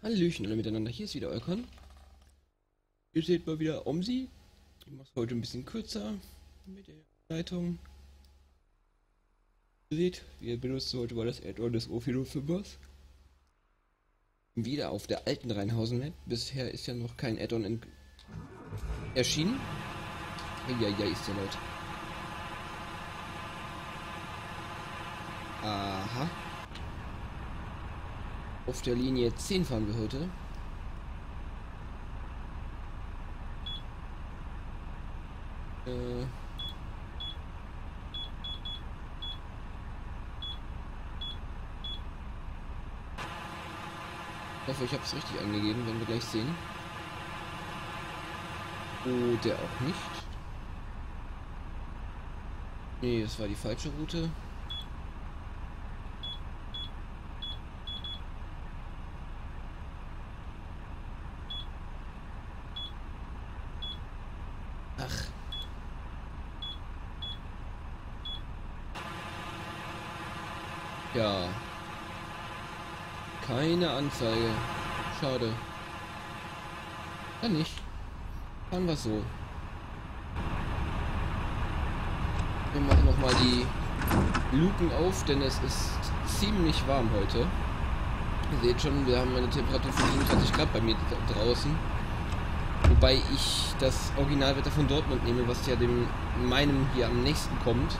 Hallöchen alle miteinander, hier ist wieder Eukon. Ihr seht mal wieder Omsi. Ich mache es heute ein bisschen kürzer mit der Leitung. Ihr seht, wir benutzen heute mal das Add-on des O405ers. Wieder auf der alten Rheinhausen-Map. Bisher ist ja noch kein Add-on erschienen. Ja, ist der laut. Aha. Auf der Linie 10 fahren wir heute. Ich hoffe, ich habe es richtig angegeben, werden wir gleich sehen. Oder auch nicht. Nee, das war die falsche Route. Ach. Ja. Keine Anzeige. Schade. Dann nicht. Fahren wir so. Wir machen nochmal die Luken auf, denn es ist ziemlich warm heute. Ihr seht schon, wir haben eine Temperatur von 27 Grad bei mir draußen. Wobei ich das Originalwetter von Dortmund nehme, was ja dem meinem hier am nächsten kommt.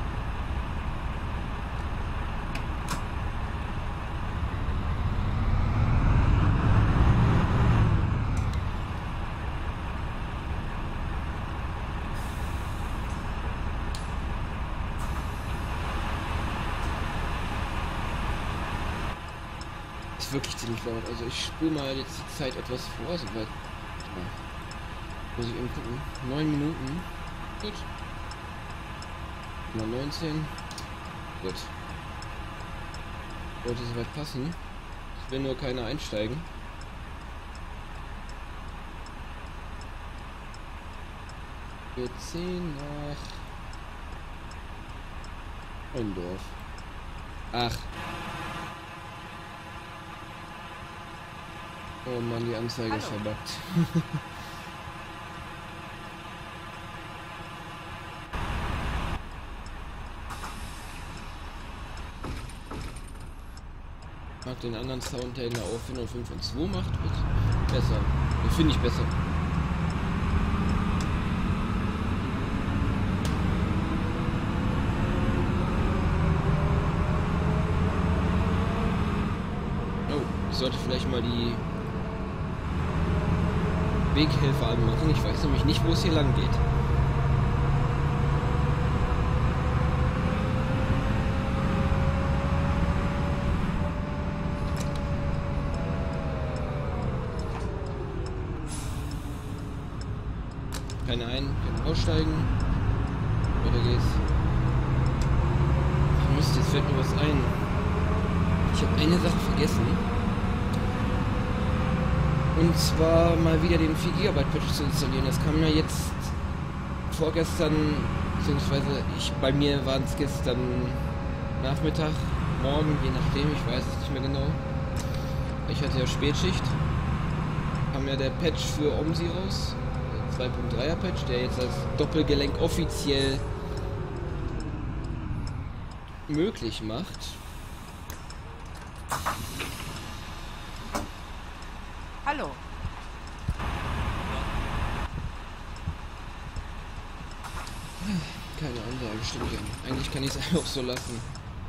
Ist wirklich ziemlich laut. Also ich spule mal jetzt die Zeit etwas vor, soweit. Muss ich eben gucken. 9 Minuten. Gut. Mal 19. Gut. Sollte soweit passen. Es will nur keiner einsteigen. Wir 10 nach Eundorf. Ach. Oh Mann, die Anzeige ist verbuggt. Mag den anderen Sound, der in der auf 5 und 2 macht, wird besser. Finde ich besser. Oh, ich sollte vielleicht mal die Weghilfe anmachen. Ich weiß nämlich nicht, wo es hier lang geht. Keine ein, keine aussteigen. Weiter geht's. Mist, jetzt fällt mir was ein. Ich habe eine Sache vergessen. Und zwar mal wieder den 4 GB Patch zu installieren. Das kam ja jetzt vorgestern, beziehungsweise bei mir waren es gestern Nachmittag, morgen, je nachdem, ich weiß es nicht mehr genau. Ich hatte ja Spätschicht. Kam ja der Patch für Omsi raus. 2.3er Patch, der jetzt als Doppelgelenk offiziell möglich macht. Hallo. Keine Ansage, stimmt ja. Eigentlich kann ich es einfach so lassen.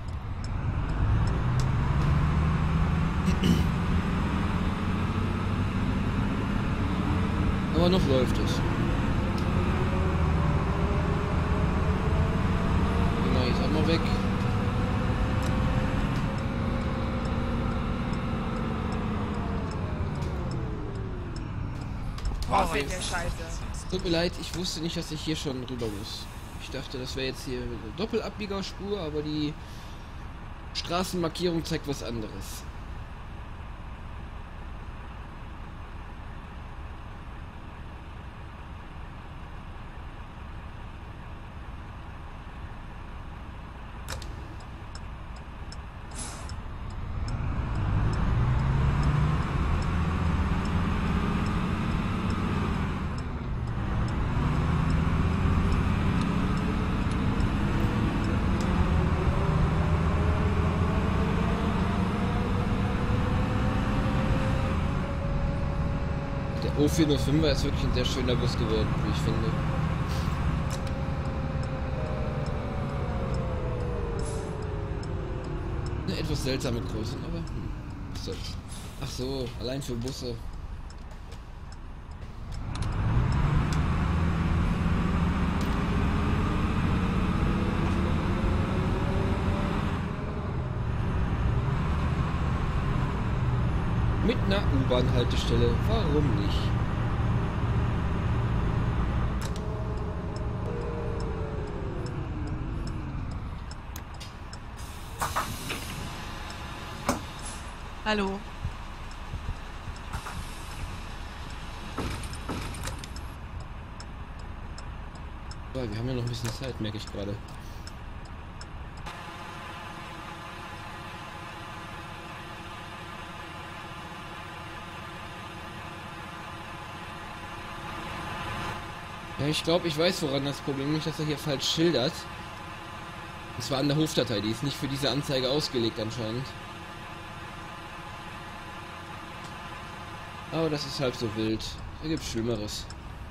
Aber noch läuft es. Den mache ich jetzt auch mal weg. Oh, fällt mir scheiße. Tut mir leid, ich wusste nicht, dass ich hier schon rüber muss. Ich dachte, das wäre jetzt hier eine Doppelabbiegerspur, aber die Straßenmarkierung zeigt was anderes. Der O405er ist wirklich ein sehr schöner Bus geworden, wie ich finde. Eine etwas seltsame Größe, aber was soll's. Ach so, allein für Busse. Mit einer U-Bahn-Haltestelle, warum nicht? Hallo. So, wir haben ja noch ein bisschen Zeit, merke ich gerade. Ja, ich glaube, ich weiß, woran das Problem liegt, dass er hier falsch schildert. Und zwar an der Hofdatei, die ist nicht für diese Anzeige ausgelegt anscheinend. Aber das ist halb so wild. Da gibt's Schlimmeres.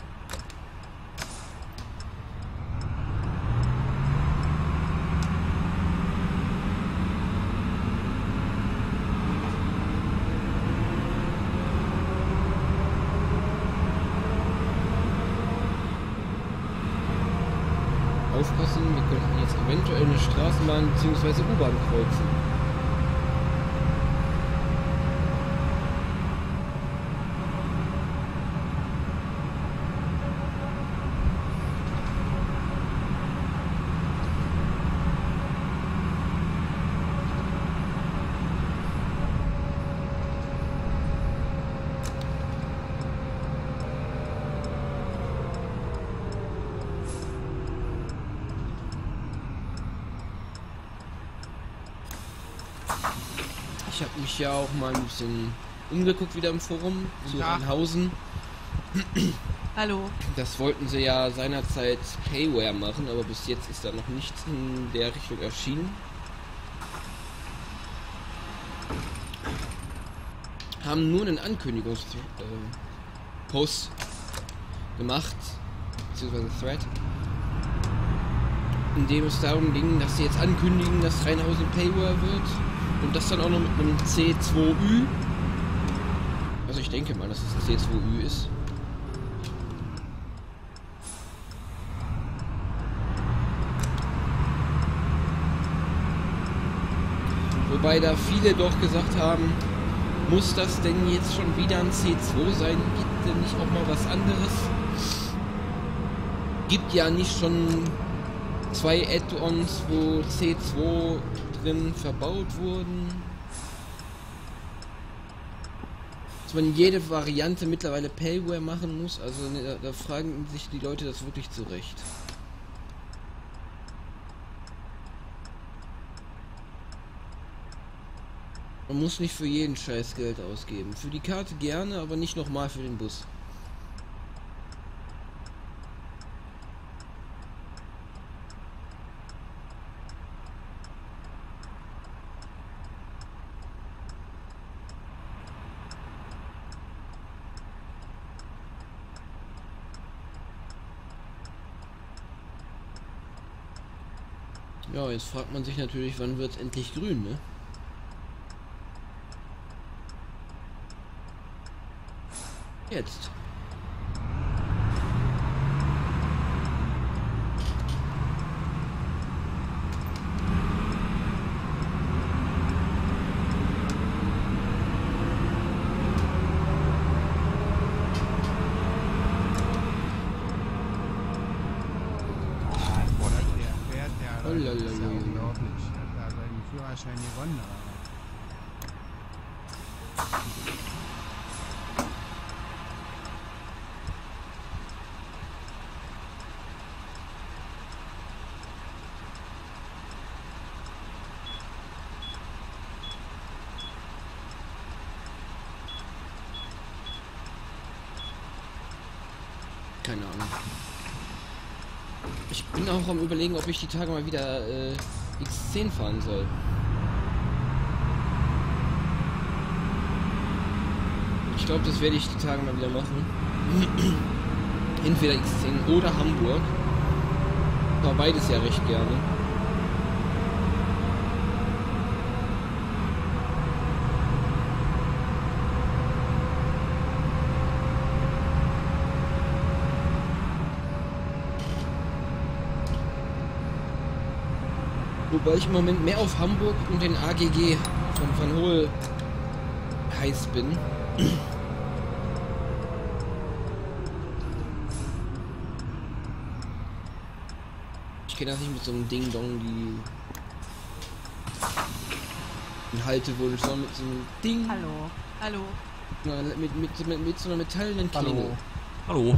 Aufpassen, wir könnten jetzt eventuell eine Straßenbahn bzw. U-Bahn kreuzen. Ich habe mich ja auch mal ein bisschen umgeguckt wieder im Forum zu Rheinhausen. Hallo. Das wollten sie ja seinerzeit Payware machen, aber bis jetzt ist da noch nichts in der Richtung erschienen. Haben nur einen Ankündigungspost gemacht, beziehungsweise Thread, in dem es darum ging, dass sie jetzt ankündigen, dass Rheinhausen Payware wird. Und das dann auch noch mit einem C2Ü. Also ich denke mal, dass es ein C2Ü ist. Wobei da viele doch gesagt haben, muss das denn jetzt schon wieder ein C2 sein? Gibt denn nicht auch mal was anderes? Gibt ja nicht schon 2 Add-ons, wo C2 drin verbaut wurden. Dass man jede Variante mittlerweile Payware machen muss, also da fragen sich die Leute das wirklich zurecht. Man muss nicht für jeden Scheiß Geld ausgeben. Für die Karte gerne, aber nicht nochmal für den Bus. Ja, jetzt fragt man sich natürlich, wann wird es endlich grün, ne? Jetzt. Das ist ja unglaublich. Er hat seinen Führerschein gewonnen. Keine Ahnung. Ich bin auch am Überlegen, ob ich die Tage mal wieder X10 fahren soll. Ich glaube, das werde ich die Tage mal wieder machen. Entweder X10 oder Hamburg. Aber beides ja recht gerne. Wobei ich im Moment mehr auf Hamburg und den AGG von Van Hoel heiß bin. Ich kenne das nicht mit so einem Ding-Dong, die Haltewunsch, sondern mit so einem Ding. Hallo. Hallo. Na, mit so einer metallenen Klingel. Hallo.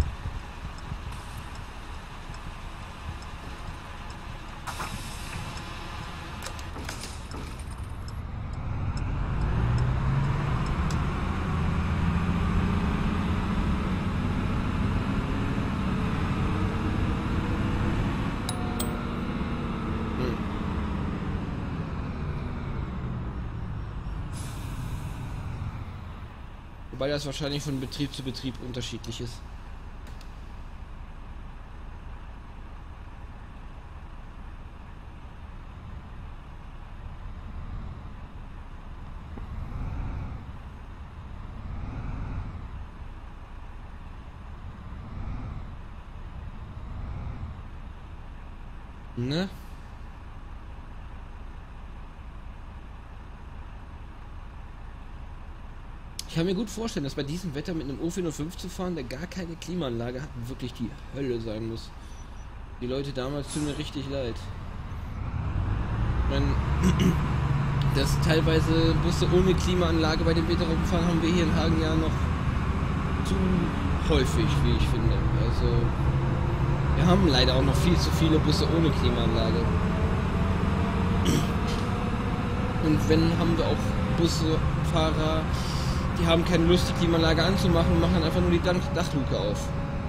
Wobei das wahrscheinlich von Betrieb zu Betrieb unterschiedlich ist. Ne? Ich kann mir gut vorstellen, dass bei diesem Wetter mit einem O405 zu fahren, der gar keine Klimaanlage hat, wirklich die Hölle sein muss. Die Leute damals tun mir richtig leid. Ich meine, dass teilweise Busse ohne Klimaanlage bei dem Wetter rumfahren, haben wir hier in Hagen ja noch zu häufig, wie ich finde. Also, wir haben leider auch noch viel zu viele Busse ohne Klimaanlage. Und wenn, haben wir auch Busfahrer, die haben keine Lust, die Klimaanlage anzumachen und machen einfach nur die Dachluke auf.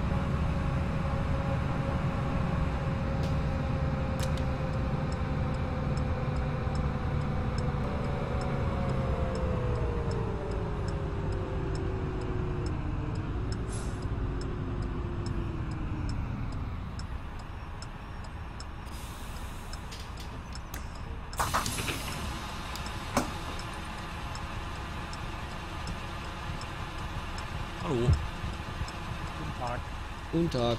Hallo. Guten Tag. Guten Tag.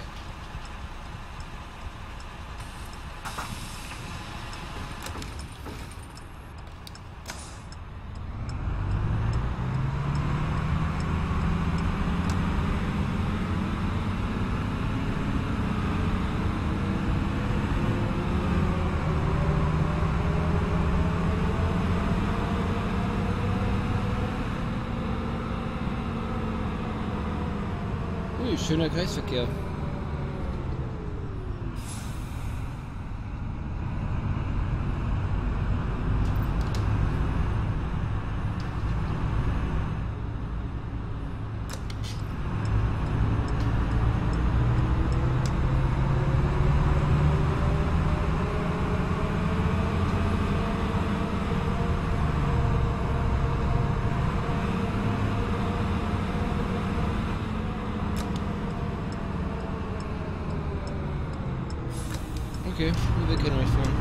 Ui, schöner Kreisverkehr. Okay, wir kennen euch vor.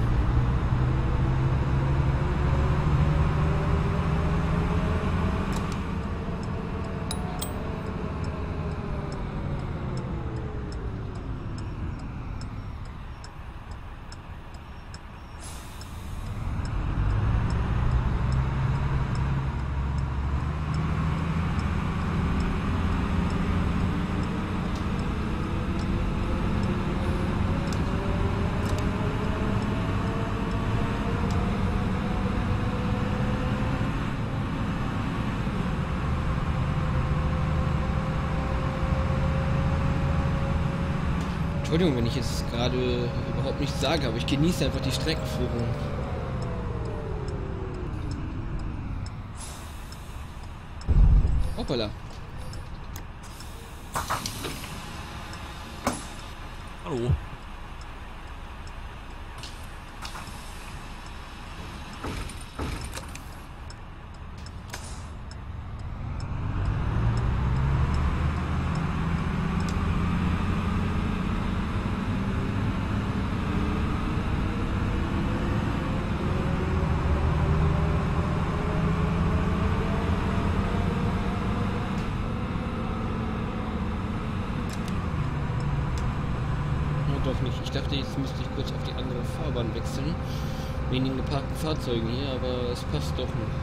Entschuldigung, wenn ich jetzt gerade überhaupt nichts sage, aber ich genieße einfach die Streckenführung. Hoppala. Hallo. doch nicht. Ich dachte, jetzt müsste ich kurz auf die andere Fahrbahn wechseln. Wegen den geparkten Fahrzeugen hier, aber es passt doch noch.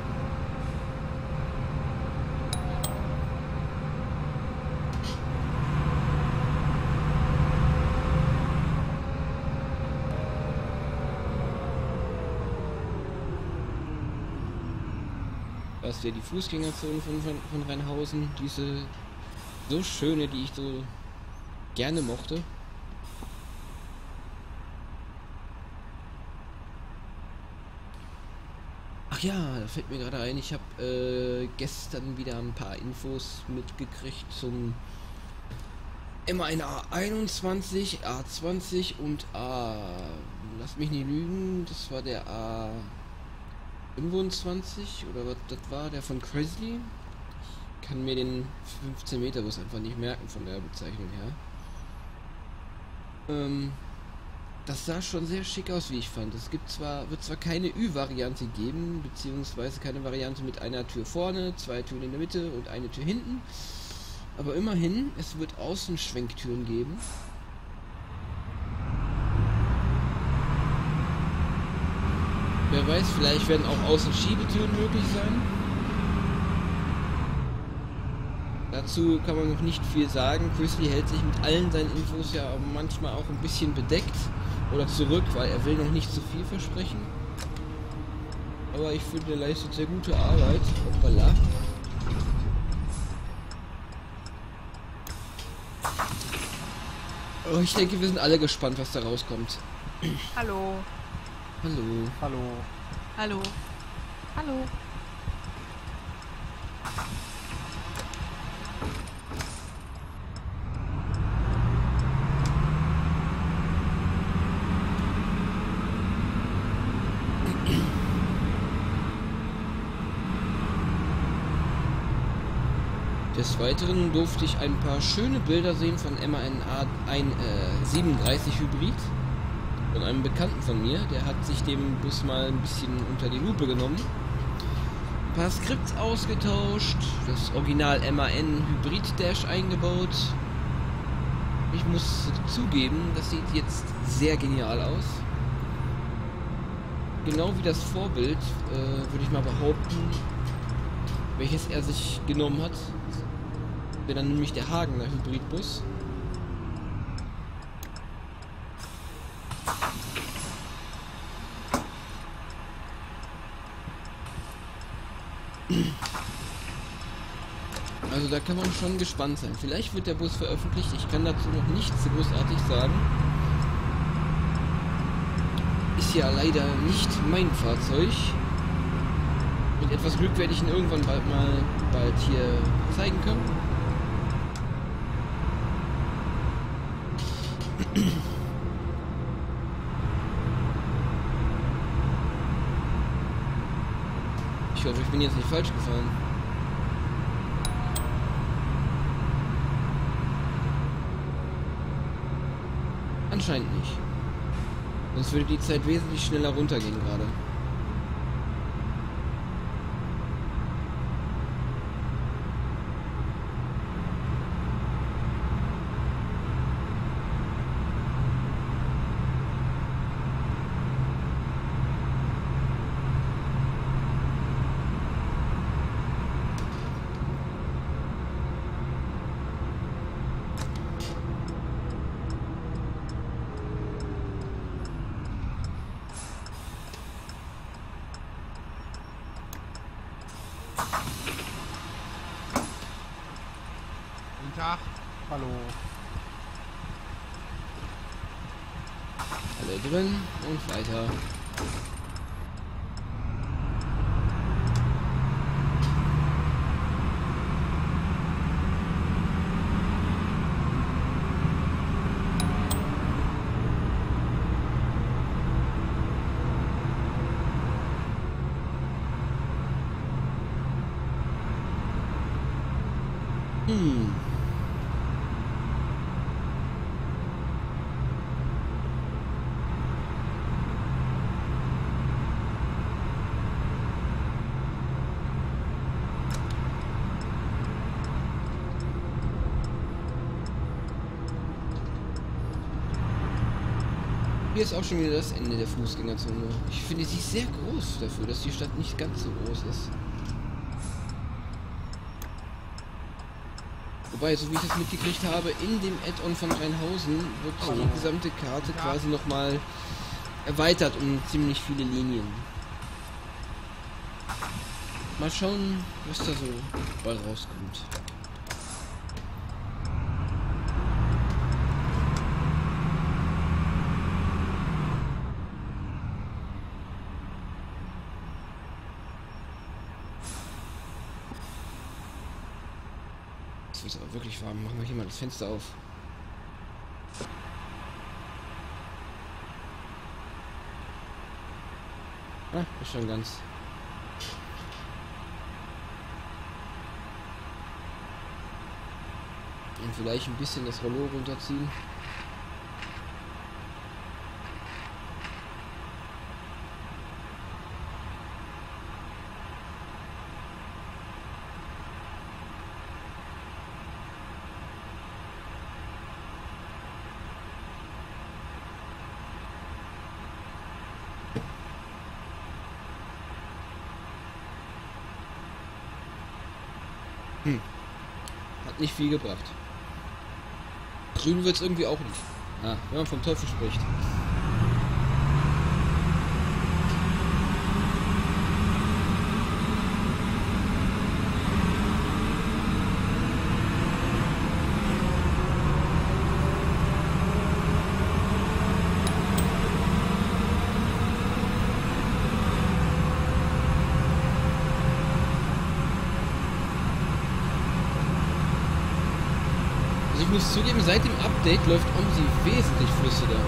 Das ist ja die Fußgängerzone von Rheinhausen. Diese so schöne, die ich so gerne mochte. Ach ja, da fällt mir gerade ein, ich habe gestern wieder ein paar Infos mitgekriegt zum MAN A21, A20 und lass mich nicht lügen, das war der A25 oder was das war, der von Chrysler. Ich kann mir den 15 Meter Bus einfach nicht merken von der Bezeichnung her. Das sah schon sehr schick aus, wie ich fand. Es wird zwar keine Ü-Variante geben, beziehungsweise keine Variante mit einer Tür vorne, 2 Türen in der Mitte und eine Tür hinten. Aber immerhin, es wird Außenschwenktüren geben. Wer weiß, vielleicht werden auch Außenschiebetüren möglich sein. Dazu kann man noch nicht viel sagen. Chrysler hält sich mit allen seinen Infos ja manchmal auch ein bisschen bedeckt oder zurück, weil er will noch nicht zu viel versprechen. Aber ich finde, er leistet sehr gute Arbeit. Hoppala. Oh, ich denke, wir sind alle gespannt, was da rauskommt. Hallo. Hallo. Hallo. Hallo. Hallo. Des Weiteren durfte ich ein paar schöne Bilder sehen von MAN A37 Hybrid. Von einem Bekannten von mir, der hat sich den Bus mal ein bisschen unter die Lupe genommen. Ein paar Skripts ausgetauscht, das Original MAN Hybrid Dash eingebaut. Ich muss zugeben, das sieht jetzt sehr genial aus. Genau wie das Vorbild, würde ich mal behaupten, welches er sich genommen hat. Wäre dann nämlich der Hagener Hybridbus. Also da kann man schon gespannt sein. Vielleicht wird der Bus veröffentlicht. Ich kann dazu noch nichts so großartig sagen. Ist ja leider nicht mein Fahrzeug. Mit etwas Glück werde ich ihn irgendwann bald hier zeigen können. Ich hoffe, ich bin jetzt nicht falsch gefahren. Anscheinend nicht. Sonst würde die Zeit wesentlich schneller runtergehen gerade. Guten Tag. Hallo. Alle drin und weiter. hier ist auch schon wieder das Ende der Fußgängerzone. Ich finde, sie ist sehr groß dafür, dass die Stadt nicht ganz so groß ist. Wobei, so wie ich das mitgekriegt habe, in dem Add-on von Rheinhausen wird die gesamte Karte quasi nochmal erweitert um ziemlich viele Linien. Mal schauen, was da so bald rauskommt. Es wird aber wirklich warm. Machen wir hier mal das Fenster auf. Ah, ist schon ganz. Und vielleicht ein bisschen das Rollo runterziehen. Hat nicht viel gebracht. Grün wird es irgendwie auch nicht. Ah, wenn man vom Teufel spricht. Also ich muss zugeben, seit dem Update läuft OMSI wesentlich flüssiger.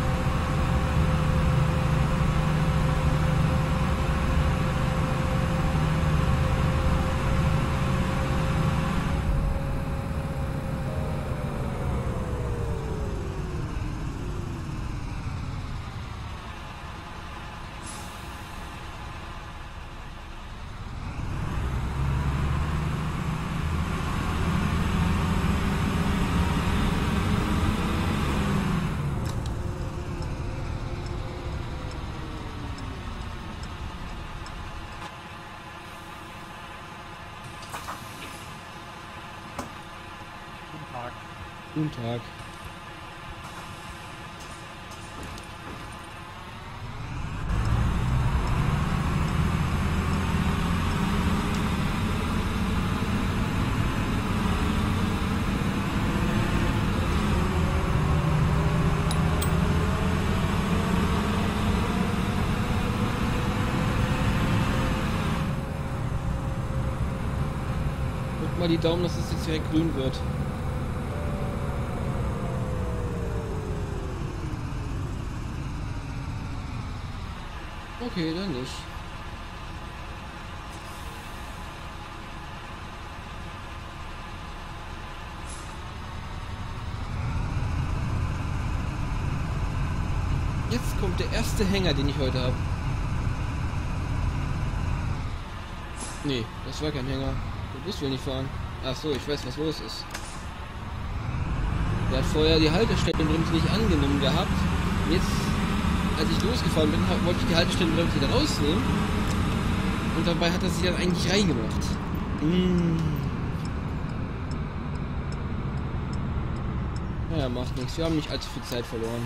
Guten Tag. Drückt mal die Daumen, dass es jetzt direkt grün wird. Okay, dann nicht. Jetzt kommt der erste Hänger, den ich heute habe. Nee, das war kein Hänger. Der Bus will nicht fahren. Ach so, ich weiß, was los ist. Der hat vorher die Haltestellenbremse nicht angenommen gehabt. Jetzt, als ich losgefahren bin, wollte ich die Haltestellenbremse wieder rausnehmen. Und dabei hat er sie dann eigentlich reingemacht. Naja, macht nichts. Wir haben nicht allzu viel Zeit verloren.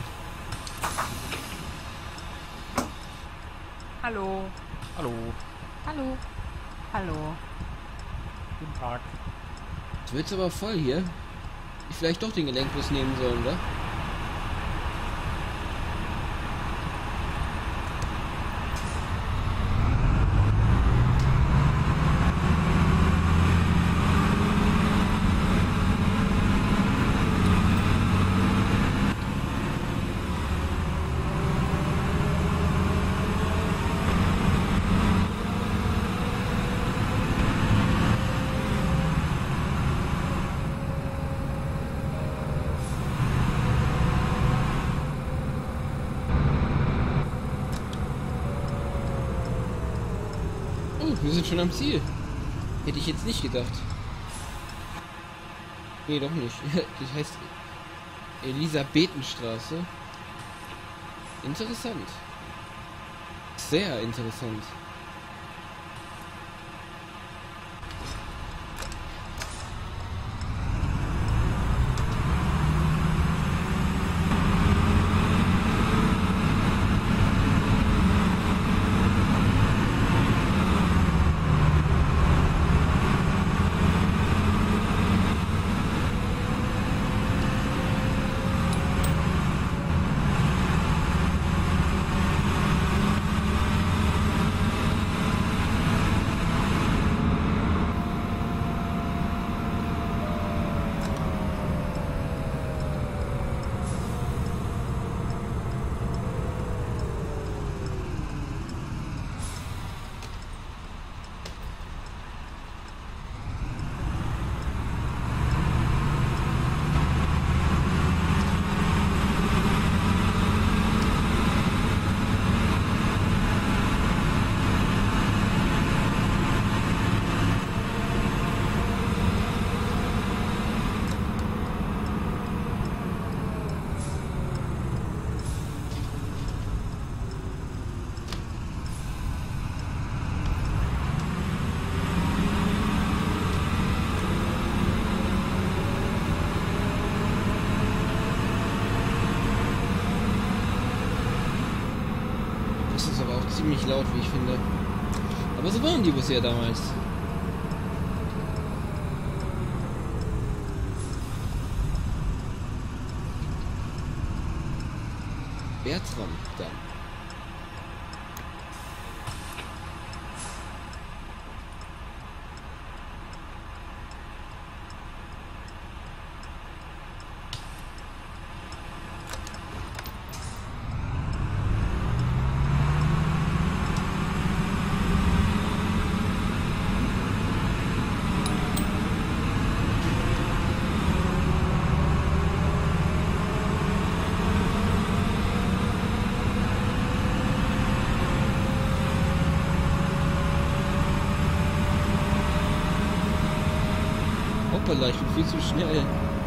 Hallo. Hallo. Hallo. Hallo. Guten Tag. Jetzt wird's aber voll hier. Ich vielleicht doch den Gelenkbus nehmen sollen, oder? Wir sind schon am Ziel. Hätte ich jetzt nicht gedacht. Nee, doch nicht. Das heißt Elisabethenstraße. Interessant. Sehr interessant. Ziemlich laut, wie ich finde. Aber so waren die Busse ja damals. Bertram dann. Hoppala, ich bin viel zu schnell.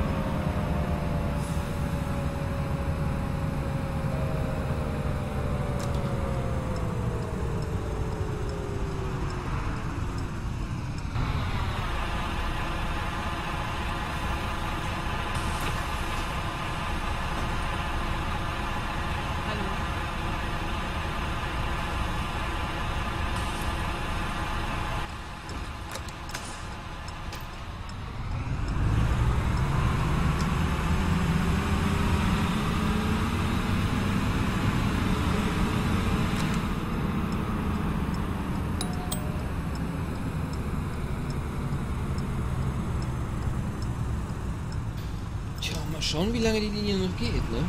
Mal schauen, wie lange die Linie noch geht, ne?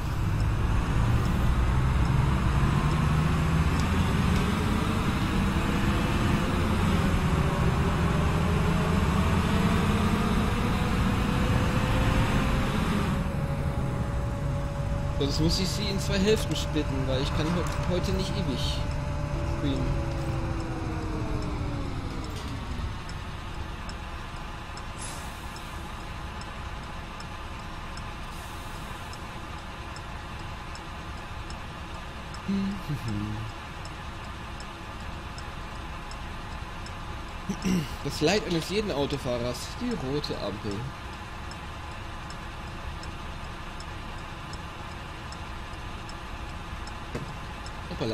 Sonst muss ich sie in 2 Hälften splitten, weil ich kann heute nicht ewig spielen. Das Leid eines jeden Autofahrers, die rote Ampel. Hoppala.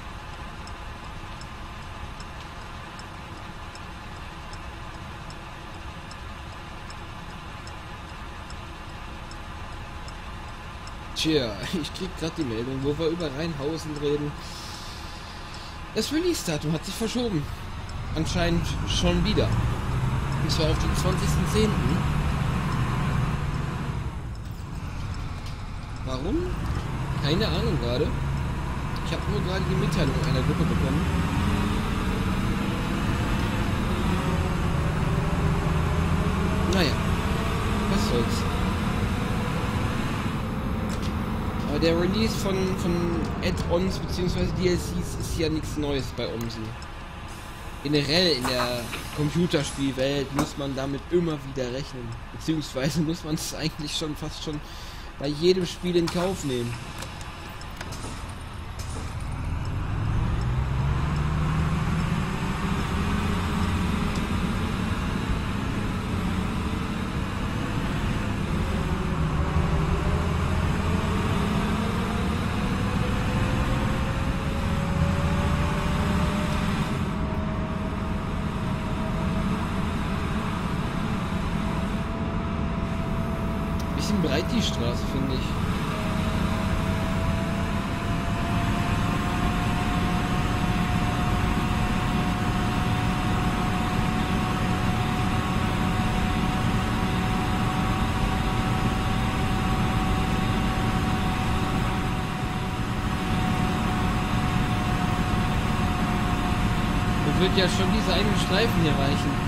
Tja, ich krieg gerade die Meldung, wo wir über Rheinhausen reden. Das Release-Datum hat sich verschoben. Anscheinend schon wieder. Und zwar auf den 20.10. Warum? Keine Ahnung gerade. Ich habe nur gerade die Mitteilung einer Gruppe bekommen. Naja, was soll's. Aber der Release von Add-ons bzw. DLCs ist ja nichts Neues bei OMSI. Generell in der Computerspielwelt muss man damit immer wieder rechnen. Beziehungsweise muss man es eigentlich schon fast schon bei jedem Spiel in Kauf nehmen. Bisschen breit die Straße, finde ich. Und wird ja schon diese einen Streifen hier reichen.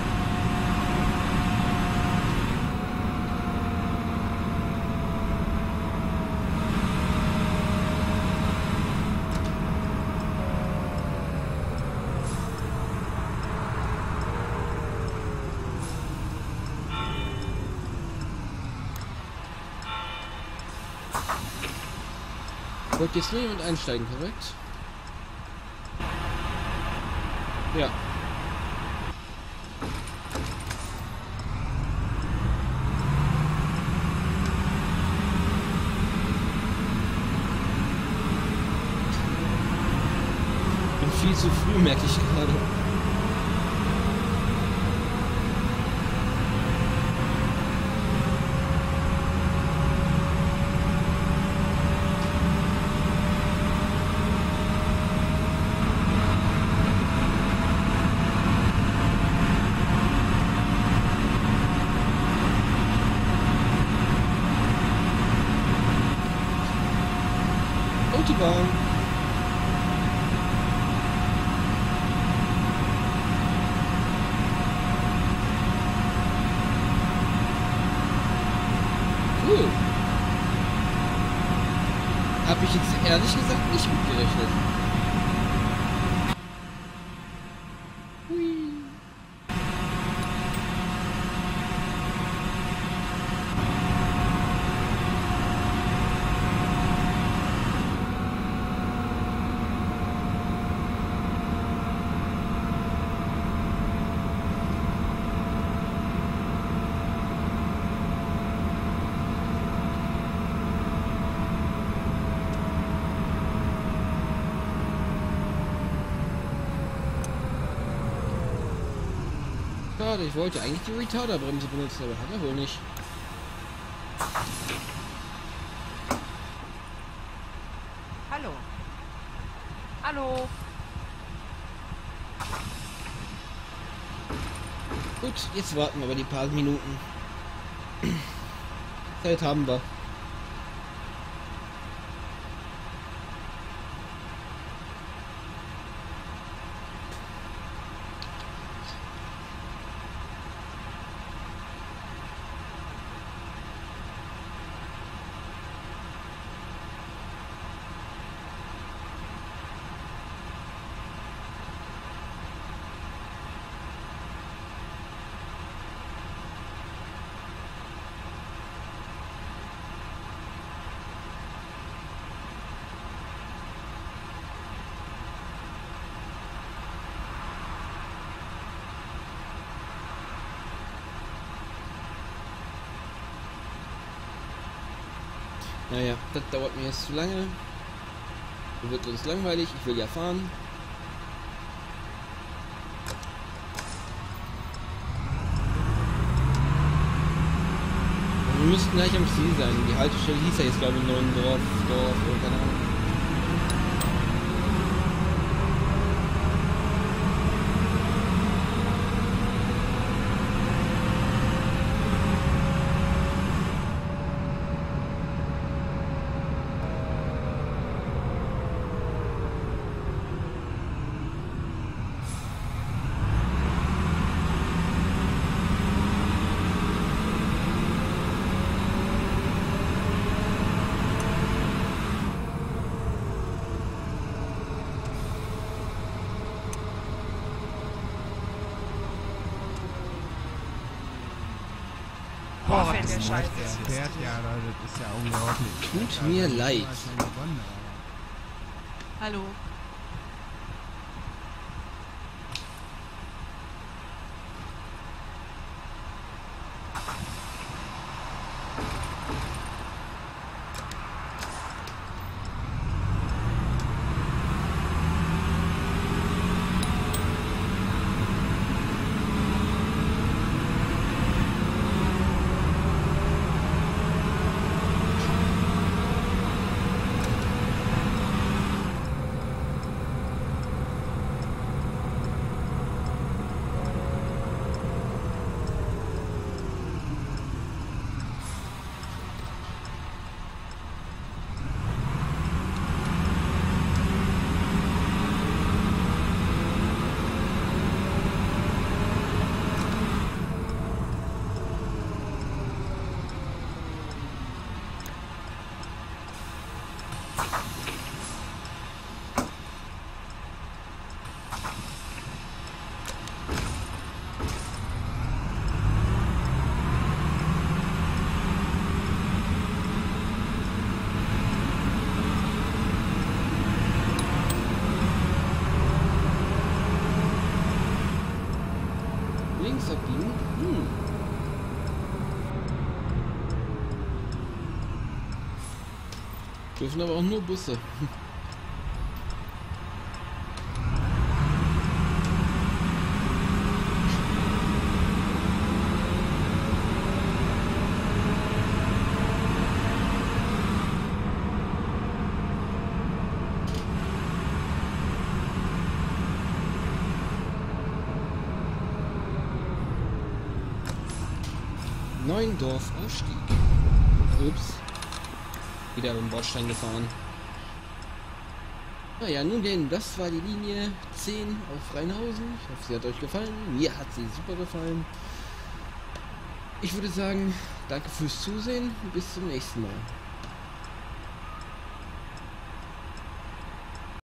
Wollte jetzt nur jemand einsteigen, korrekt? Ja. Bin viel zu früh, merke ich gerade. Autobahn. Cool. Habe ich jetzt ehrlich gesagt nicht mitgerechnet. Hui. Schade, ich wollte eigentlich die Retarderbremse benutzen, aber hat er wohl nicht. Hallo. Hallo. Gut, jetzt warten wir aber die paar Minuten. Zeit haben wir. Naja, das dauert mir jetzt zu lange. Wird uns langweilig, ich will ja fahren. Wir müssten gleich am Ziel sein. Die Haltestelle hieß ja jetzt, glaube ich, Neuendorf, oder keine Ahnung. Boah, das fällt mir ist scheiße. echt, der fährt ja, Leute, das ist ja unglaublich. Tut mir leid. Hallo. Links abbiegen. Dürfen aber auch nur Busse. Neuendorf Ausstieg. Ups. Wieder im Bordstein gefahren. Naja, nun denn, das war die Linie 10 auf Rheinhausen. Ich hoffe, sie hat euch gefallen. Mir hat sie super gefallen. Ich würde sagen, danke fürs Zusehen und bis zum nächsten Mal.